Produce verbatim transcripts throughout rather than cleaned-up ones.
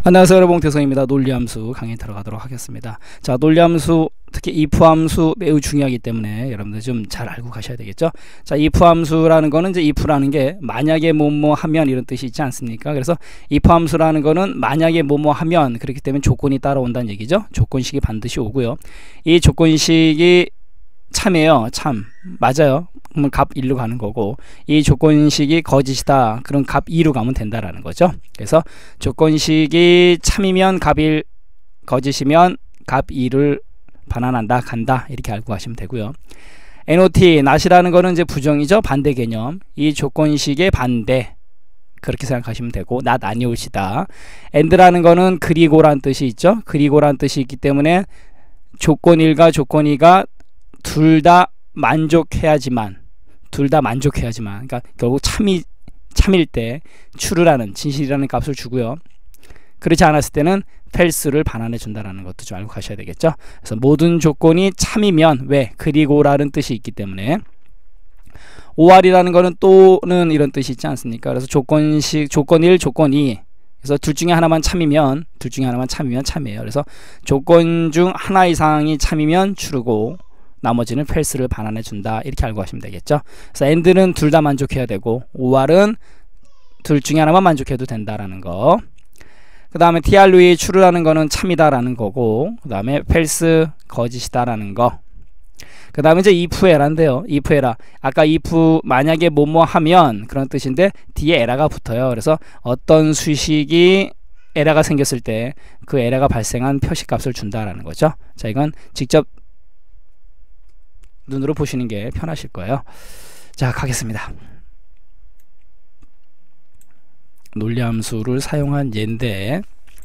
안녕하세요, 여러분. 봉태성입니다. 논리함수 강의 들어가도록 하겠습니다. 자, 논리함수 특히 if 함수 매우 중요하기 때문에 여러분들 좀 잘 알고 가셔야 되겠죠. 자, if 함수라는 거는 이제 if라는 게 만약에 뭐뭐 하면 이런 뜻이 있지 않습니까? 그래서 if 함수라는 거는 만약에 뭐뭐 하면, 그렇기 때문에 조건이 따라온다는 얘기죠. 조건식이 반드시 오고요. 이 조건식이 참이에요. 참 맞아요. 그러면 값 일로 가는 거고, 이 조건식이 거짓이다. 그럼 값 이로 가면 된다라는 거죠. 그래서 조건식이 참이면 값 일, 거짓이면 값 이를 반환한다, 간다, 이렇게 알고 가시면 되고요. not, not이라는 거는 이제 부정이죠. 반대 개념. 이 조건식의 반대, 그렇게 생각하시면 되고, not 아니올시다. and라는 거는 그리고란 뜻이 있죠. 그리고란 뜻이 있기 때문에 조건 일과 조건 이가 둘 다 만족해야지만, 둘 다 만족해야지만, 그러니까 결국 참이, 참일 때 true라는, 진실이라는 값을 주고요. 그렇지 않았을 때는 false를 반환해 준다라는 것도 좀 알고 가셔야 되겠죠. 그래서 모든 조건이 참이면, 왜? 그리고라는 뜻이 있기 때문에. or이라는 거는 또는 이런 뜻이 있지 않습니까? 그래서 조건식, 조건 일, 조건 이, 그래서 둘 중에 하나만 참이면, 둘 중에 하나만 참이면 참이에요. 그래서 조건 중 하나 이상이 참이면 true고, 나머지는 false를 반환해 준다, 이렇게 알고 가시면 되겠죠. 그래서 and는 둘 다 만족해야 되고, or은 둘 중에 하나만 만족해도 된다라는 거. 그 다음에 true, true라는 거는 참이다 라는 거고, 그 다음에 false, 거짓이다 라는 거. 그 다음에 이제 if era인데요. if era, 아까 if 만약에 뭐뭐 하면 그런 뜻인데 뒤에 era가 붙어요. 그래서 어떤 수식이 era가 생겼을 때 그 era가 발생한 표시값을 준다라는 거죠. 자, 이건 직접 눈으로 보시는 게 편하실 거예요. 자, 가겠습니다. 논리함수를 사용한 예인데,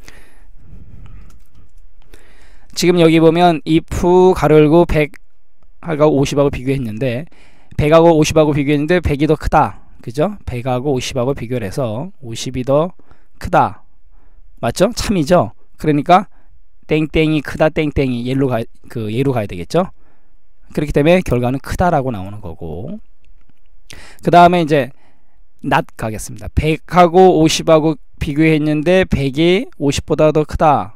지금 여기 보면 if 가로 열고 백하고 오십하고 비교했는데, 백하고 오십하고 비교했는데 백이 더 크다, 그죠? 백하고 오십하고 비교를 해서 오십이 더 크다, 맞죠? 참이죠? 그러니까 땡땡이 크다, 땡땡이 얘로 가, 그 얘로 가야 되겠죠? 그렇기 때문에 결과는 크다라고 나오는 거고, 그 다음에 이제 not 가겠습니다. 백하고 오십하고 비교했는데 백이 오십보다 더 크다,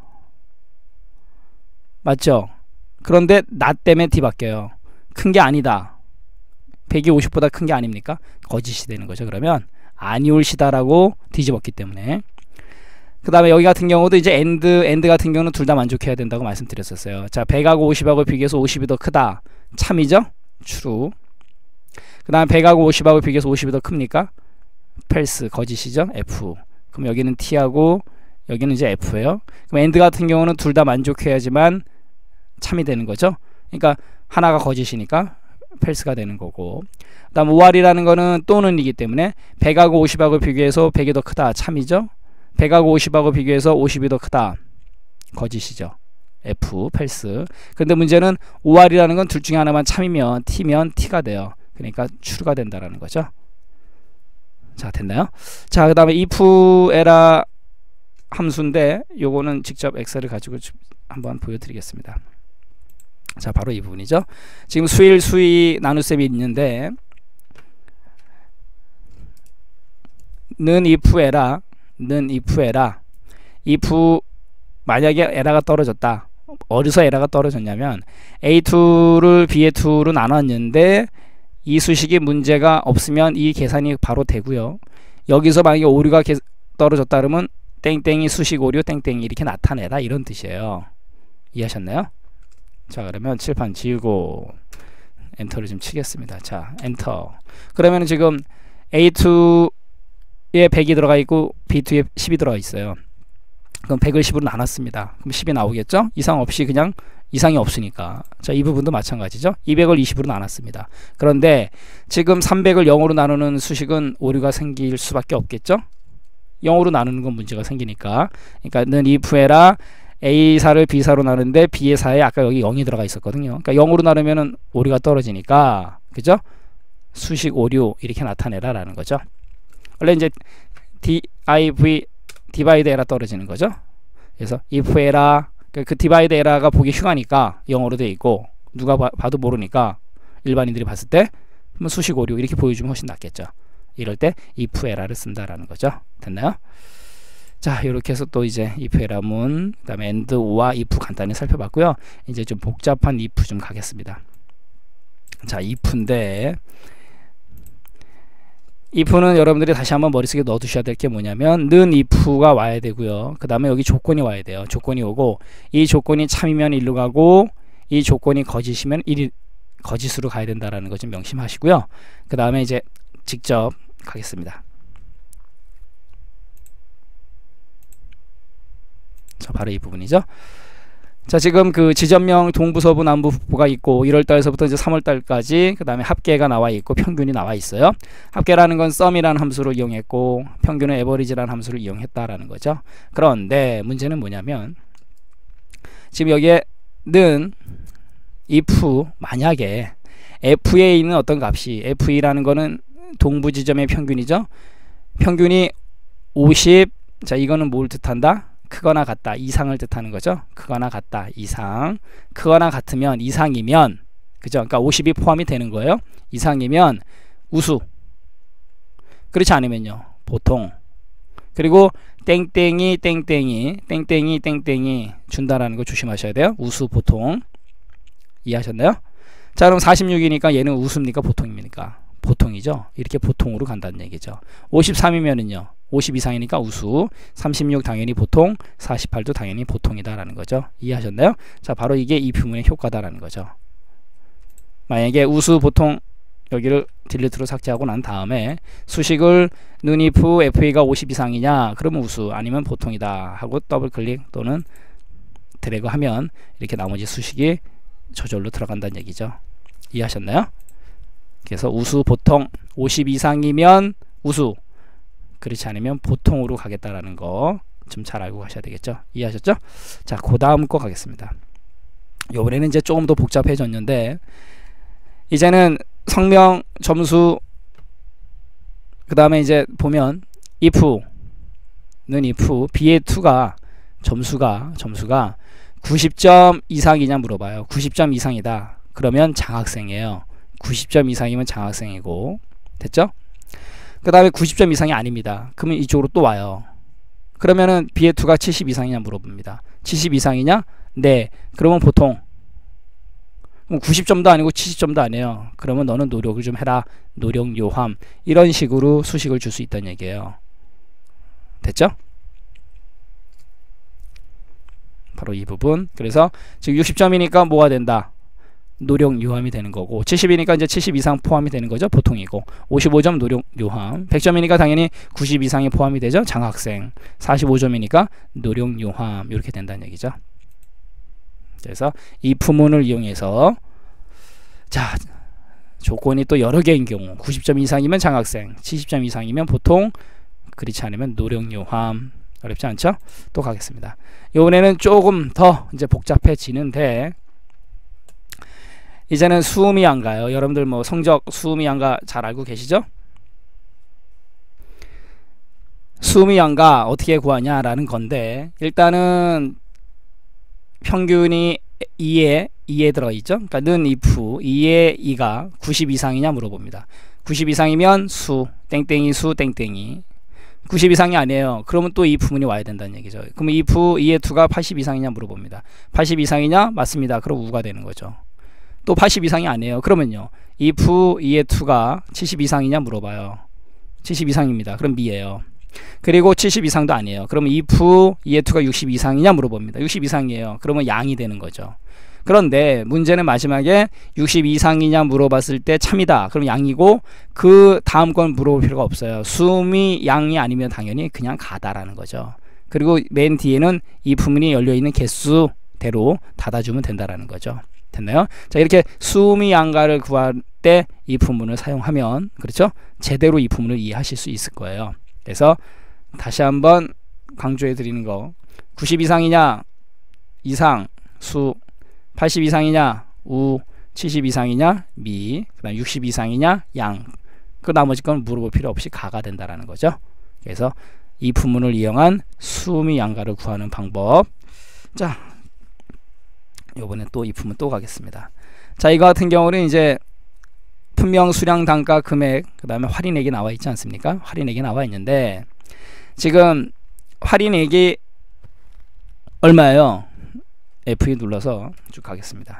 맞죠? 그런데 not 때문에 d 바뀌어요. 큰 게 아니다. 백이 오십보다 큰 게 아닙니까? 거짓이 되는 거죠. 그러면 아니올시다라고 뒤집었기 때문에. 그 다음에 여기 같은 경우도 이제 and, and 같은 경우는 둘 다 만족해야 된다고 말씀드렸었어요. 자, 백하고 오십하고 비교해서 오십이 더 크다, 참이죠? true. 그 다음에 백하고 오십하고 비교해서 오십이 더 큽니까? false, 거짓이죠? f. 그럼 여기는 t하고 여기는 이제 f예요. 그럼 and 같은 경우는 둘 다 만족해야지만 참이 되는 거죠. 그러니까 하나가 거짓이니까 false가 되는 거고, 그 다음 or이라는 거는 또는이기 때문에 백하고 오십하고 비교해서 백이 더 크다, 참이죠? 백하고 오십하고 비교해서 오십이 더 크다, 거짓이죠. f, false. 그런데 문제는 or이라는 건 둘 중에 하나만 참이면 t면 t가 돼요. 그러니까 true가 된다라는 거죠. 자, 됐나요? 자, 그 다음에 if era 함수인데 요거는 직접 엑셀을 가지고 한번 보여드리겠습니다. 자, 바로 이 부분이죠. 지금 수일, 수위, 나눗셈이 있는데, 는 if era, 는 if era, if 만약에 에라가 떨어졌다. 어디서 에라가 떨어졌냐면 에이 투를 비의 투로 나눴는데 이 수식이 문제가 없으면 이 계산이 바로 되고요. 여기서 만약에 오류가 게, 떨어졌다 그러면 땡땡이 수식 오류 땡땡이 이렇게 나타내라, 이런 뜻이에요. 이해하셨나요? 자, 그러면 칠판 지우고 엔터를 좀 치겠습니다. 자, 엔터. 그러면 지금 에이 투에 백이 들어가 있고 비 투에 십이 들어가 있어요. 그럼 백을 십으로 나눴습니다. 그럼 십이 나오겠죠? 이상 없이, 그냥 이상이 없으니까. 자, 이 부분도 마찬가지죠. 이백을 이십으로 나눴습니다. 그런데 지금 삼백을 영으로 나누는 수식은 오류가 생길 수밖에 없겠죠? 영으로 나누는 건 문제가 생기니까. 그러니까 는 if era 에이 사를 비 사로 나누는데 b의 사에 아까 여기 영이 들어가 있었거든요. 그러니까 영으로 나누면은 오류가 떨어지니까, 그죠? 수식 오류 이렇게 나타내라 라는 거죠. 원래 이제 div 디바이드 에라 떨어지는 거죠. 그래서 if 에라, 그, 그 디바이드 에라가 보기 흉하니까 영어로 돼 있고 누가 봐, 봐도 모르니까 일반인들이 봤을 때 수식 오류 이렇게 보여주면 훨씬 낫겠죠. 이럴 때 if 에라를 쓴다라는 거죠. 됐나요? 자, 이렇게 해서 또 이제 if 에라문, 그 다음에 and와 if 간단히 살펴봤고요. 이제 좀 복잡한 if 좀 가겠습니다. 자, if인데 if는 여러분들이 다시 한번 머릿속에 넣어 두셔야 될 게 뭐냐면 는 if가 와야 되고요. 그 다음에 여기 조건이 와야 돼요. 조건이 오고 이 조건이 참이면 일로 가고 이 조건이 거짓이면 일 거짓으로 가야 된다라는 거 좀 명심하시고요. 그 다음에 이제 직접 가겠습니다. 자, 바로 이 부분이죠. 자, 지금 그 지점명 동부, 서부, 남부, 북부가 있고 일월 달에서부터 이제 삼월 달까지 그 다음에 합계가 나와 있고 평균이 나와 있어요. 합계라는 건 sum이라는 함수를 이용했고 평균은 average라는 함수를 이용했다라는 거죠. 그런데 문제는 뭐냐면 지금 여기에 는 if 만약에 f에 있는 어떤 값이 f이라는 거는 동부 지점의 평균이죠. 평균이 오십, 자 이거는 뭘 뜻한다? 크거나 같다, 이상을 뜻하는 거죠. 크거나 같다, 이상. 크거나 같으면, 이상이면, 그죠? 그러니까 오십이 포함이 되는 거예요. 이상이면 우수. 그렇지 않으면요, 보통. 그리고 땡땡이 땡땡이 땡땡이 땡땡이 준다라는 거 조심하셔야 돼요. 우수, 보통. 이해하셨나요? 자, 그럼 사십육이니까 얘는 우수입니까, 보통입니까? 보통이죠. 이렇게 보통으로 간다는 얘기죠. 오십삼이면은요, 오십 이상이니까 우수, 삼십육 당연히 보통, 사십팔도 당연히 보통이다라는 거죠. 이해하셨나요? 자, 바로 이게 이 표문의 효과다라는 거죠. 만약에 우수, 보통 여기를 딜리트로 삭제하고 난 다음에 수식을 는 if 에프에이가 오십 이상이냐 그러면 우수, 아니면 보통이다 하고 더블 클릭 또는 드래그 하면 이렇게 나머지 수식이 저절로 들어간다는 얘기죠. 이해하셨나요? 그래서 우수, 보통, 오십 이상이면 우수, 그렇지 않으면 보통으로 가겠다라는 거 좀 잘 알고 가셔야 되겠죠. 이해하셨죠? 자, 그 다음 거 가겠습니다. 요번에는 이제 조금 더 복잡해졌는데 이제는 성명, 점수, 그 다음에 이제 보면 if는 if b의 이가 점수가 점수가 구십 점 이상이냐 물어봐요. 구십 점 이상이다. 그러면 장학생이에요. 구십 점 이상이면 장학생이고, 됐죠? 그 다음에 구십 점 이상이 아닙니다. 그러면 이쪽으로 또 와요. 그러면은 b의 이가 칠십 이상이냐 물어봅니다. 칠십 이상이냐? 네. 그러면 보통. 그럼 구십 점도 아니고 칠십 점도 아니에요. 그러면 너는 노력을 좀 해라. 노력 요함. 이런 식으로 수식을 줄 수 있다는 얘기예요. 됐죠? 바로 이 부분. 그래서 지금 육십 점이니까 뭐가 된다? 노력 요함이 되는 거고, 칠십이니까 이제 칠십 이상 포함이 되는 거죠. 보통이고, 오십오 점 노력 요함, 백 점이니까 당연히 구십 이상이 포함이 되죠. 장학생, 사십오 점이니까 노력 요함, 이렇게 된다는 얘기죠. 그래서 이 부문을 이용해서 자, 조건이 또 여러 개인 경우 구십 점 이상이면 장학생, 칠십 점 이상이면 보통, 그렇지 않으면 노력 요함. 어렵지 않죠? 또 가겠습니다. 이번에는 조금 더 이제 복잡해지는데 이제는 수음이 안 가요. 여러분들 뭐 성적 수음이 안 가 잘 알고 계시죠? 수음이 안 가 어떻게 구하냐라는 건데, 일단은 평균이 이에 이에 들어있죠. 그러니까 는 if 이에 이가 구십 이상이냐 물어봅니다. 구십 이상이면 수 땡땡이 수 땡땡이, 구십 이상이 아니에요. 그러면 또 이 부분이 와야 된다는 얘기죠. 그러면 if 이의 이가 팔십 이상이냐 물어봅니다. 팔십 이상이냐? 맞습니다. 그럼 우가 되는 거죠. 또 팔십 이상이 아니에요. 그러면요, if 이의 이가 칠십 이상이냐 물어봐요. 칠십 이상입니다. 그럼 미예요. 그리고 칠십 이상도 아니에요. 그러면 if 이의 이가 육십 이상이냐 물어봅니다. 육십 이상이에요. 그러면 양이 되는 거죠. 그런데 문제는 마지막에 육십 이상이냐 물어봤을 때 참이다. 그럼 양이고, 그 다음 건 물어볼 필요가 없어요. 수음이 양이 아니면 당연히 그냥 가다라는 거죠. 그리고 맨 뒤에는 이 부문이 열려있는 개수대로 닫아주면 된다라는 거죠. 됐나요? 자, 이렇게 수음이 양가를 구할 때 이 부문을 사용하면, 그렇죠? 제대로 이 부문을 이해하실 수 있을 거예요. 그래서 다시 한번 강조해 드리는 거, 구십 이상이냐 이상 수, 팔십 이상이냐 우, 칠십 이상이냐 미, 그 다음 육십 이상이냐 양, 그 나머지 건 물어볼 필요 없이 가가 된다라는 거죠. 그래서 이 부문을 이용한 수음이 양가를 구하는 방법. 자, 요번에 또 이 부문 또 가겠습니다. 자, 이거 같은 경우는 이제 분명 수량 단가 금액, 그 다음에 할인액이 나와 있지 않습니까? 할인액이 나와 있는데 지금 할인액이 얼마예요? 에프 이 눌러서 쭉 가겠습니다.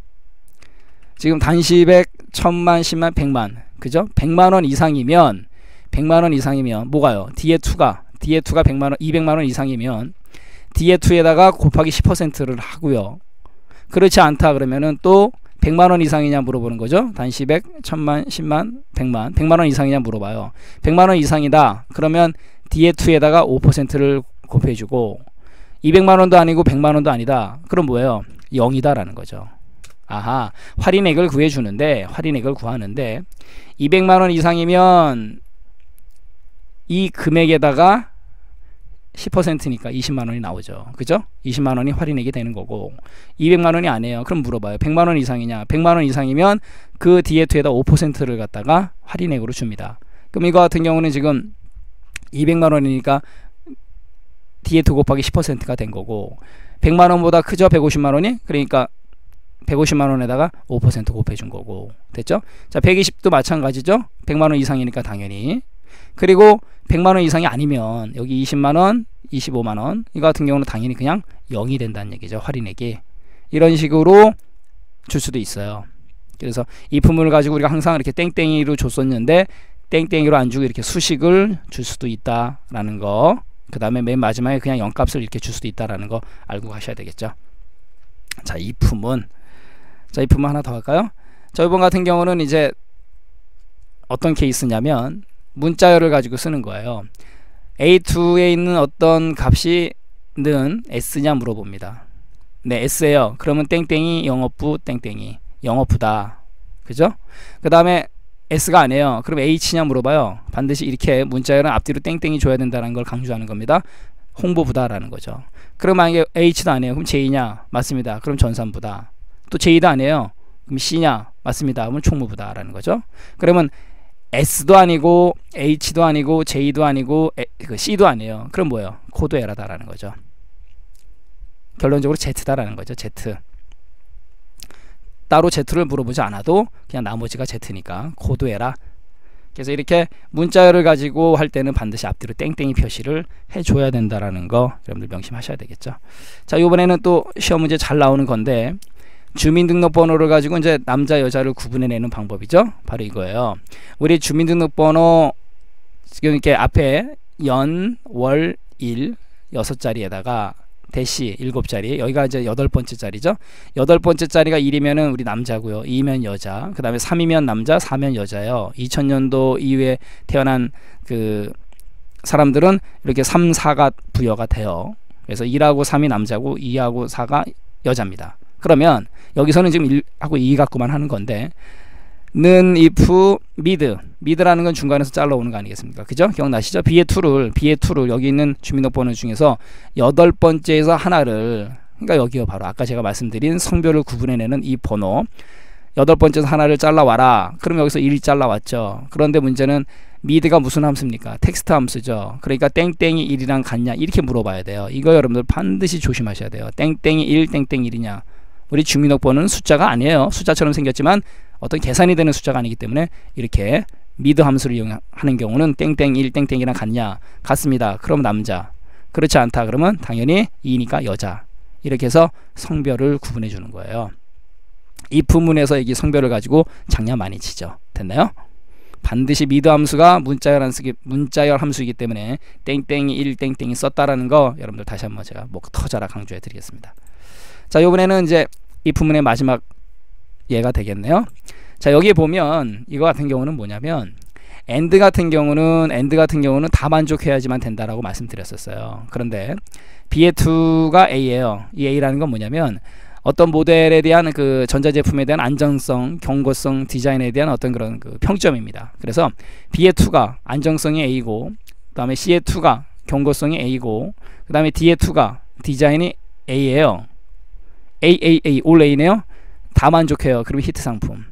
지금 단시백, 천만, 십만, 백만, 그죠? 백만원 이상이면 백만원 이상이면 뭐가요? 디에 투가 디에 투가 백만원, 이백만원 이상이면 디에 투에다가 곱하기 십 퍼센트를 하고요. 그렇지 않다 그러면은 또 백만원 이상이냐 물어보는 거죠. 단시백, 천만, 십만, 백만, 백만원 이상이냐 물어봐요. 백만원 이상이다 그러면 디에 투에다가 오 퍼센트를 곱해주고, 이백만원도 아니고 백만원도 아니다 그럼 뭐예요? 영이다 라는 거죠. 아하, 할인액을 구해주는데, 할인액을 구하는데 이백만원 이상이면 이 금액에다가 십 퍼센트니까 이십만원이 나오죠. 그죠? 이십만원이 할인액이 되는 거고, 이백만원이 아니에요. 그럼 물어봐요. 백만원 이상이냐? 백만원 이상이면 그 디에 투에다 오 퍼센트를 갖다가 할인액으로 줍니다. 그럼 이거 같은 경우는 지금 이백만원이니까 디에 투 곱하기 십 퍼센트가 된 거고, 백만원보다 크죠? 백오십만원이? 그러니까 백오십만원에다가 오 퍼센트 곱해준 거고. 됐죠? 자, 백이십도 마찬가지죠? 백만원 이상이니까 당연히. 그리고 백만원 이상이 아니면 여기 이십만원, 이십오만원 이거 같은 경우는 당연히 그냥 영이 된다는 얘기죠. 할인액이. 이런 식으로 줄 수도 있어요. 그래서 이 품을 가지고 우리가 항상 이렇게 땡땡이로 줬었는데 땡땡이로 안 주고 이렇게 수식을 줄 수도 있다라는 거, 그 다음에 맨 마지막에 그냥 영값을 이렇게 줄 수도 있다라는 거 알고 가셔야 되겠죠. 자, 이 품은 자, 이 품은 하나 더 할까요? 자, 이번 같은 경우는 이제 어떤 케이스냐면 문자열을 가지고 쓰는 거예요. 에이 투에 있는 어떤 값이 는 S냐 물어봅니다. 네, S예요. 그러면 땡땡이 영업부 땡땡이 영업부다. 그죠? 그 다음에 S가 아니에요. 그럼 H냐 물어봐요. 반드시 이렇게 문자열은 앞뒤로 땡땡이 줘야 된다는 걸 강조하는 겁니다. 홍보부다라는 거죠. 그럼 만약에 H도 아니에요. 그럼 J냐? 맞습니다. 그럼 전산부다. 또 J도 아니에요. 그럼 C냐? 맞습니다. 그럼 총무부다라는 거죠. 그러면 S도 아니고 H도 아니고 J도 아니고 에, 그 C도 아니에요. 그럼 뭐예요? 코드 에러다라는 거죠. 결론적으로 Z다라는 거죠. Z. 따로 Z를 물어보지 않아도 그냥 나머지가 Z니까 코드 에러. 그래서 이렇게 문자열을 가지고 할 때는 반드시 앞뒤로 땡땡이 표시를 해줘야 된다라는 거 여러분들 명심하셔야 되겠죠. 자, 이번에는 또 시험 문제 잘 나오는 건데, 주민등록번호를 가지고 이제 남자 여자를 구분해내는 방법이죠. 바로 이거예요. 우리 주민등록번호 지금 이렇게 앞에 연, 월, 일 여섯 자리에다가 대시 일곱 자리, 여기가 이제 여덟 번째 자리죠. 여덟 번째 자리가 일이면은 우리 남자고요. 이면 여자. 그 다음에 삼이면 남자, 사면 여자예요. 이천 년도 이후에 태어난 그 사람들은 이렇게 삼, 사가 부여가 돼요. 그래서 일하고 삼이 남자고 이하고 사가 여자입니다. 그러면 여기서는 지금 일하고 이 갖고만 하는 건데, 는, if, mid, mid라는 건 중간에서 잘라오는 거 아니겠습니까? 그죠? 기억나시죠? 비의 투를, 비의 투를 여기 있는 주민등록번호 중에서 여덟 번째에서 하나를, 그러니까 여기요 바로 아까 제가 말씀드린 성별을 구분해내는 이 번호, 여덟 번째에서 하나를 잘라와라. 그럼 여기서 일 잘라왔죠. 그런데 문제는 mid가 무슨 함수입니까? 텍스트 함수죠. 그러니까 땡땡이 일이랑 같냐 이렇게 물어봐야 돼요. 이거 여러분들 반드시 조심하셔야 돼요. 땡땡이 일, 땡땡 일이냐. 우리 주민등록번호는 숫자가 아니에요. 숫자처럼 생겼지만 어떤 계산이 되는 숫자가 아니기 때문에 이렇게 미드 함수를 이용하는 경우는 땡땡 일, 땡땡이랑 같냐? 같습니다. 그럼 남자. 그렇지 않다 그러면 당연히 이니까 여자. 이렇게 해서 성별을 구분해 주는 거예요. 이 부문에서 이 성별을 가지고 장난 많이 치죠. 됐나요? 반드시 미드 함수가 문자열 함수기, 문자열 함수이기 때문에 땡땡이 일, 땡땡이 썼다라는 거 여러분들 다시 한번 제가 목 터져라 강조해 드리겠습니다. 자, 이번에는 이제 이 부문의 마지막 예가 되겠네요. 자, 여기 보면 이거 같은 경우는 뭐냐면 and 같은 경우는 and 같은 경우는 다 만족해야지만 된다라고 말씀드렸었어요. 그런데 비의 투가 A예요. 이 A라는 건 뭐냐면 어떤 모델에 대한 그 전자제품에 대한 안정성, 경고성, 디자인에 대한 어떤 그런 그 평점입니다. 그래서 비의 투가 안정성이 A고, 그 다음에 C의 투가 경고성이 A고, 그 다음에 D의 투가 디자인이 A예요. A, A, A, 올 A네요. 다 만족해요. 그럼 히트 상품.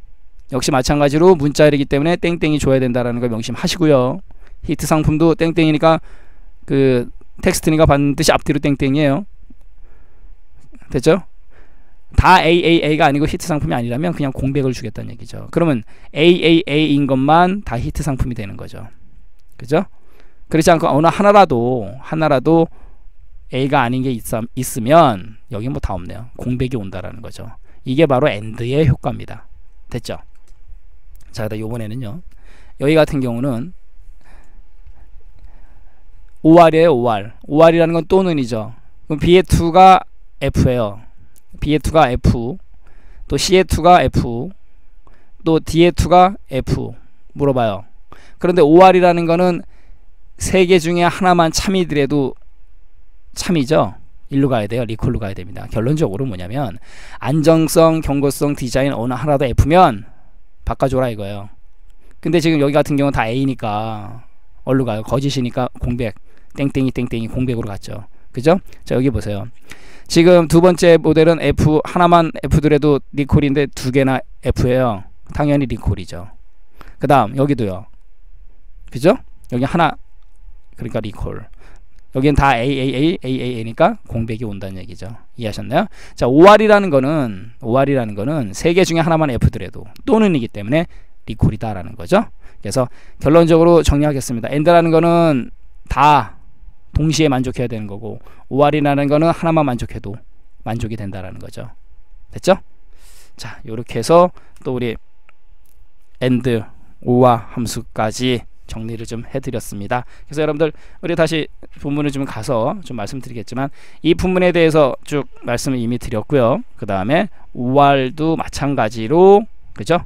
역시 마찬가지로 문자열이기 때문에 땡땡이 줘야 된다라는 걸 명심하시고요. 히트 상품도 땡땡이니까 그 텍스트니까 반드시 앞뒤로 땡땡이에요. 됐죠? 다 A, A, A가 아니고 히트 상품이 아니라면 그냥 공백을 주겠다는 얘기죠. 그러면 A, A, A인 것만 다 히트 상품이 되는 거죠. 그죠? 그렇지 않고 어느 하나라도 하나라도 A가 아닌 게 있, 있으면 여기 뭐 다 없네요. 공백이 온다라는 거죠. 이게 바로 AND의 효과입니다. 됐죠? 자, 그다음 요번에는요. 여기 같은 경우는 오알이에요. 오알. 오알이라는 건 또는이죠. 그럼 B의 이가 F예요. B의 이가 F, 또 C의 이가 F, 또 D의 이가 F. 물어봐요. 그런데 오알이라는 거는 세 개 중에 하나만 참이더라도 참이죠. 일로 가야 돼요. 리콜로 가야 됩니다. 결론적으로 뭐냐면 안정성, 경고성, 디자인 어느 하나도 F면 바꿔줘라 이거예요. 근데 지금 여기 같은 경우는 다 A니까 어디로 가요? 거짓이니까 공백. 땡땡이 땡땡이 공백으로 갔죠. 그죠? 자, 여기 보세요. 지금 두 번째 모델은 F 하나만 F더라도 리콜인데 두 개나 F예요. 당연히 리콜이죠. 그 다음 여기도요. 그죠? 여기 하나, 그러니까 리콜. 여기는 다 A, A, A, A, A, A니까 공백이 온다는 얘기죠. 이해하셨나요? 자, 오알이라는 거는 오알이라는 거는 세 개 중에 하나만 F더라도 또는이기 때문에 리콜이다라는 거죠. 그래서 결론적으로 정리하겠습니다. AND라는 거는 다 동시에 만족해야 되는 거고 오알이라는 거는 하나만 만족해도 만족이 된다라는 거죠. 됐죠? 자, 요렇게 해서 또 우리 AND, 오알 함수까지 정리를 좀 해드렸습니다. 그래서 여러분들 우리 다시 본문을 좀 가서 좀 말씀드리겠지만 이 본문에 대해서 쭉 말씀을 이미 드렸고요. 그 다음에 오알도 마찬가지로 그죠?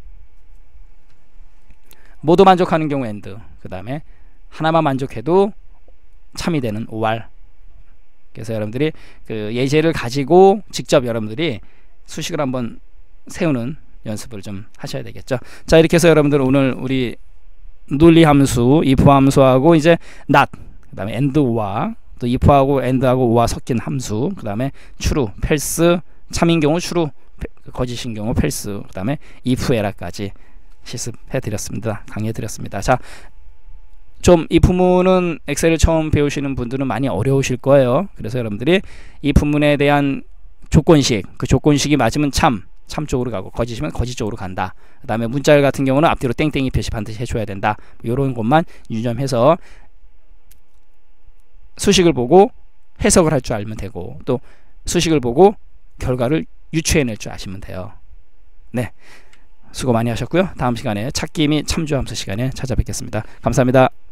모두 만족하는 경우 AND, 그 다음에 하나만 만족해도 참이 되는 오알. 그래서 여러분들이 그 예제를 가지고 직접 여러분들이 수식을 한번 세우는 연습을 좀 하셔야 되겠죠. 자, 이렇게 해서 여러분들 오늘 우리 논리함수, if 함수하고 이제 not, 그 다음에 and 오와 또 if하고 and하고 오와 섞인 함수, 그 다음에 true, false, 참인 경우 true, 거짓인 경우 false, 그 다음에 if, error까지 실습해 드렸습니다. 강의해 드렸습니다. 자, 좀 이 부분은 엑셀을 처음 배우시는 분들은 많이 어려우실 거예요. 그래서 여러분들이 이 부분에 대한 조건식, 그 조건식이 맞으면 참, 참 쪽으로 가고 거짓이면 거짓 쪽으로 간다. 그 다음에 문자열 같은 경우는 앞뒤로 땡땡이 표시 반드시 해줘야 된다. 이런 것만 유념해서 수식을 보고 해석을 할 줄 알면 되고 또 수식을 보고 결과를 유추해낼 줄 아시면 돼요. 네, 수고 많이 하셨고요. 다음 시간에 찾기 및 참조함수 시간에 찾아뵙겠습니다. 감사합니다.